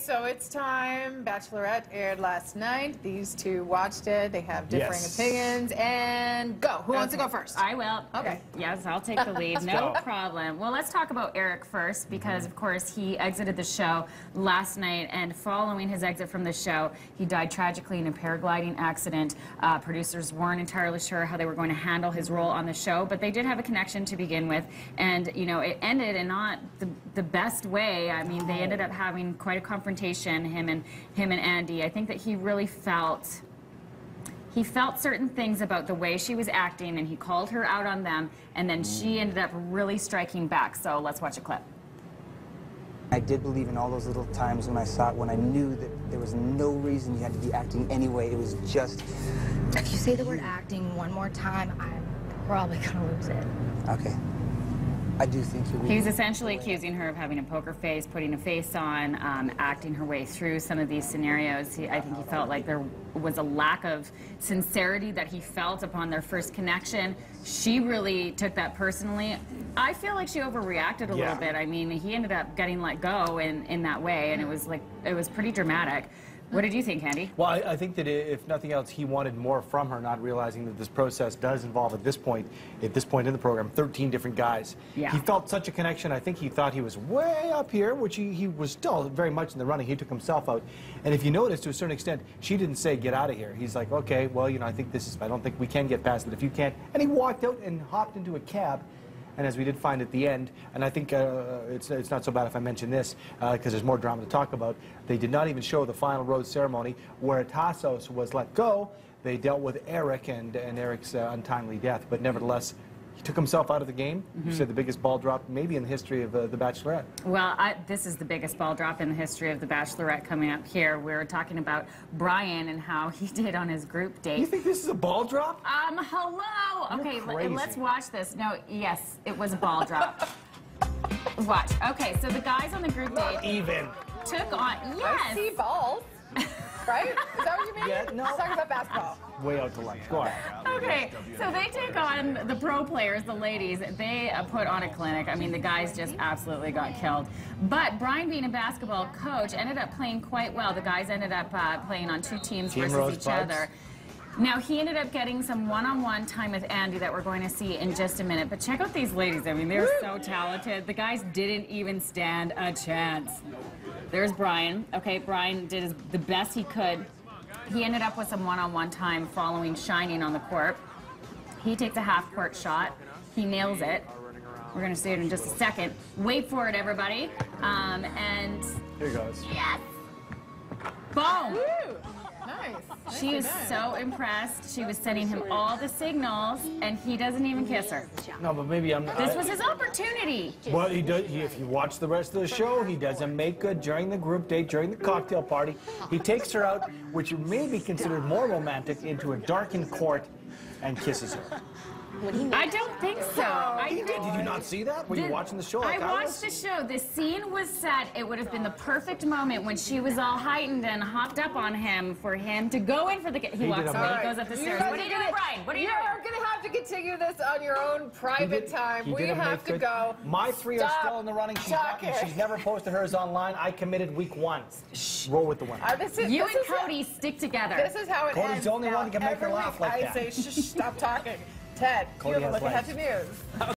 so it's time. Bachelorette aired last night. These two watched it. They have differing opinions. And go. Who wants to go first? I will. Okay. Yes, I'll take the lead. No problem. Well, let's talk about Eric first because, of course, he exited the show last night. And following his exit from the show, he died tragically in a paragliding accident. Producers weren't entirely sure how they were going to handle his role on the show, but they did have a connection to begin with. And, you know, it ended in not the best way. I mean, they ended up having quite a confrontation, him and Andy. I think that he really felt certain things about the way she was acting, and he called her out on them, and then she ended up really striking back. So let's watch a clip. I did believe in all those little times when I saw it, when I knew that there was no reason you had to be acting anyway. It was just... If you say the word acting one more time, I'm probably gonna lose it. Okay. I do think you're really... He was essentially accusing her of having a poker face, putting a face on, acting her way through some of these scenarios. I think he felt like there was a lack of sincerity that he felt upon their first connection. She really took that personally. I feel like she overreacted a little bit. I mean, he ended up getting let go in that way, and it was pretty dramatic. What did you think, Andy? Well, I think that if nothing else, he wanted more from her, not realizing that this process does involve, at this point in the program, 13 different guys. Yeah. He felt such a connection. I think he thought he was way up here, which he was still very much in the running. He took himself out. And if you notice, to a certain extent, she didn't say, get out of here. He's like, okay, well, you know, I don't think we can get past it if you can't. And he walked out and hopped into a cab. And as we did find at the end, and I think it's not so bad if I mention this, because there's more drama to talk about, they did not even show the final rose ceremony where Tassos was let go. They dealt with Eric and Eric's untimely death, but nevertheless, he took himself out of the game. You said the biggest ball drop maybe in the history of The Bachelorette. Well, this is the biggest ball drop in the history of The Bachelorette coming up here. We're talking about Brian and how he did on his group date. You think this is a ball drop? Hello. You're Okay, crazy. let's watch this. No, yes, it was a ball drop. Watch. Okay, so the guys on the group date Even. took on, I see balls. Right? Is that what you mean? Yeah, no. Let's talk about basketball. Way out to lunch. Go on. Okay, so they take on the pro players, the ladies. They put on a clinic. I mean, the guys just absolutely got killed. But Brian, being a basketball coach, ended up playing quite well. The guys ended up playing on two teams versus each other. Now, he ended up getting some one-on-one time with Andy that we're going to see in just a minute. But check out these ladies. I mean, they're so talented. The guys didn't even stand a chance. There's Brian. Okay, Brian did the best he could. He ended up with some one-on-one time following Shining on the court. He takes a half-court shot. He nails it. We're going to see it in just a second. Wait for it, everybody. And... Here he goes. Yes! Boom! Woo. Nice. She was so impressed. She was sending him all the signals, and he doesn't even kiss her. No, but maybe I'm... This was his opportunity. Well, he does. If you watch the rest of the show, he doesn't make good during the group date, during the cocktail party. He takes her out, which may be considered more romantic, into a darkened court and kisses her. I don't think so. Did you not see that? Were you watching the show? I watched the show. The scene was set. It would have been the perfect moment when she was all heightened and hopped up on him for him to go in for the... He walks away, he goes up the stairs. What are you doing, Brian? What are you doing? You're going to have to continue this on your own private time. We have to go. My three are still in the running. She's never posted hers online. I committed week 1. Roll with the winner. You and Cody stick together. This is how it ends. Cody's the only one who can make her laugh like that. I say, shh, stop talking. Ted, you have a look ahead to news.